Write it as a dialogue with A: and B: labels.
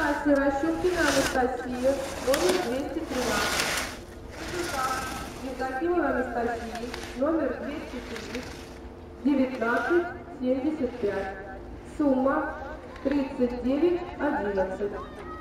A: кассе Щукина Анастасия, номер 213. Евдокимова Анастасия, номер 203, 1975. Сумма 39,11.